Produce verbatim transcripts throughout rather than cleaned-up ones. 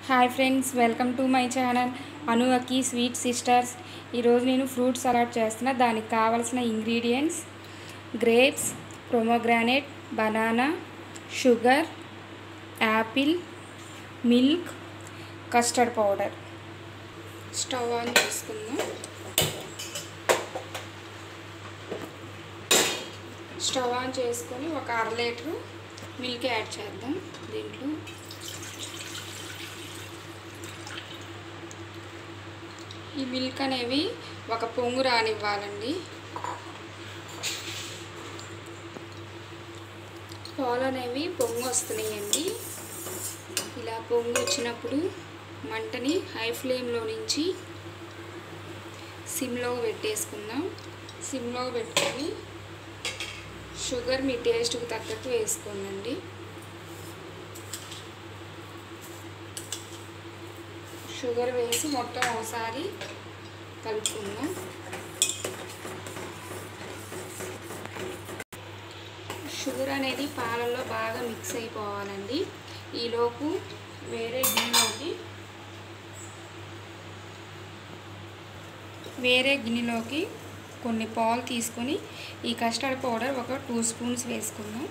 Hi friends, welcome to my channel Anu Akki sweet sisters. ఈరోజు నేను fruit salad చేస్తున్నా. దానికి కావాల్సిన ingredients: grapes, pomegranate, banana, sugar, apple, milk, custard powder. Stove on చేసుకుందాం. Stove on చేసుకొని ఒక అర లీటరు మిల్క్ యాడ్ చేద్దాం. దీంట్లో ఈ మిల్క్ అనేవి ఒక పొంగు రానివ్వాలండి. పాలు అనేవి పొంగు వస్తున్నాయండి. ఇలా పొంగు వచ్చినప్పుడు మంటని హై ఫ్లేమ్లో నుంచి సిమ్లో పెట్టేసుకుందాం. సిమ్లో పెట్టుకొని షుగర్ మీ టేస్ట్కి తగ్గట్టు వేసుకోండి. షుగర్ వేసి మొత్తం ఒకసారి కలుపుకుందాం. షుగర్ అనేది పాలల్లో బాగా మిక్స్ అయిపోవాలండి. ఈలోపు వేరే గిన్నెలోకి వేరే గిన్నెలోకి కొన్ని పాలు తీసుకొని ఈ కస్టర్డ్ పౌడర్ ఒక టూ స్పూన్స్ వేసుకుందాం.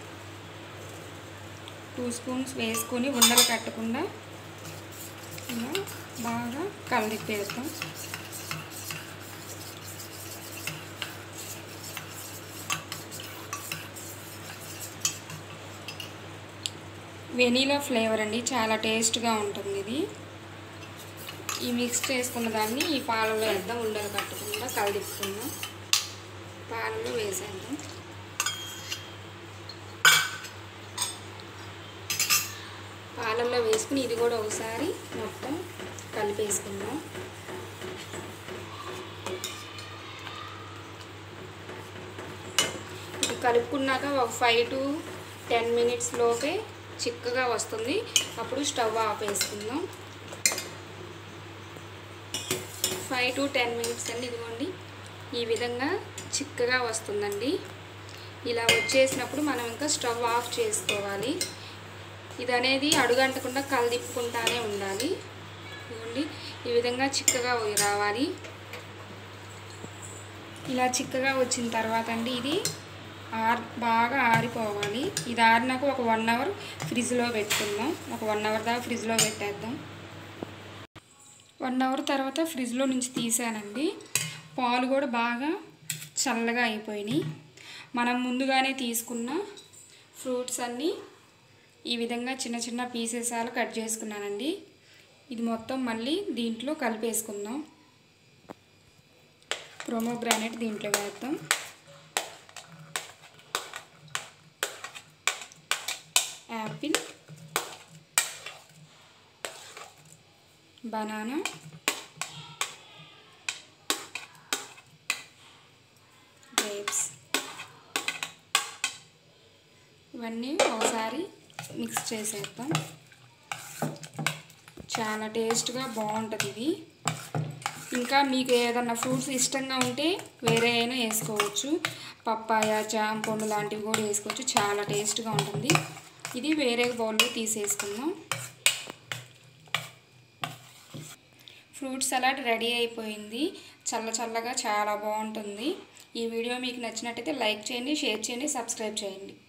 టూ స్పూన్స్ వేసుకొని ఉండలు కట్టకుండా ఇలా బాగా కలిపేద్దాం. వెనీలా ఫ్లేవర్ అండి, చాలా టేస్ట్గా ఉంటుంది ఇది. ఈ మిక్స్ చేసుకున్న దాన్ని ఈ పాలలో వేద్దాం. ఉండలు కట్టకుండా కలిపుకుందాం. పాలలో వేసేద్దాం. పాలల్లో వేసుకుని ఇది కూడా ఒకసారి మొత్తం కలిపేసుకుందాం. ఇది కలుపుకున్నాక ఒక ఫైవ్ టు టెన్ మినిట్స్ లోపే చిక్కగా వస్తుంది. అప్పుడు స్టవ్ ఆఫ్ వేసుకుందాం. ఫైవ్ టు టెన్ మినిట్స్ అండి. ఇదిగోండి, ఈ విధంగా చిక్కగా వస్తుందండి. ఇలా వచ్చేసినప్పుడు మనం ఇంకా స్టవ్ ఆఫ్ చేసుకోవాలి. ఇది అనేది అడుగంటకుండా కలదిప్పుకుంటానే ఉండాలి. ఇదిగోండి, ఈ విధంగా చిక్కగా రావాలి. ఇలా చిక్కగా వచ్చిన తర్వాత అండి ఇది ఆర్ బాగా ఆరిపోవాలి. ఇది ఆరినాక ఒక వన్ అవర్ ఫ్రిడ్జ్లో పెట్టుకుందాం. ఒక వన్ అవర్ దాకా ఫ్రిడ్జ్లో పెట్టేద్దాం. వన్ అవర్ తర్వాత ఫ్రిడ్జ్లో నుంచి తీసానండి. పాలు కూడా బాగా చల్లగా అయిపోయినాయి. మనం ముందుగానే తీసుకున్న ఫ్రూట్స్ అన్నీ ఈ విధంగా చిన్న చిన్న పీసెస్ అలా కట్ చేసుకున్నానండి. ఇది మొత్తం మళ్ళీ దీంట్లో కలిపేసుకుందాం. ప్రొమోగ్రానేట్ దీంట్లో వేద్దాం. యాపిల్, బనానా, గ్రేప్స్ ఇవన్నీ ఒకసారి మిక్స్ చేసేద్దాం. చాలా టేస్ట్గా బాగుంటుంది ఇది. ఇంకా మీకు ఏదన్నా ఫ్రూట్స్ ఇష్టంగా ఉంటే వేరే అయినా వేసుకోవచ్చు. పప్పాయ, జామ పండు లాంటివి కూడా వేసుకోవచ్చు. చాలా టేస్ట్గా ఉంటుంది. ఇది వేరే బౌల్లో తీసేసుకుందాం. ఫ్రూట్ సలాడ్ రెడీ అయిపోయింది. చల్ల చల్లగా చాలా బాగుంటుంది. ఈ వీడియో మీకు నచ్చినట్టయితే లైక్ చేయండి, షేర్ చేయండి, సబ్స్క్రైబ్ చేయండి.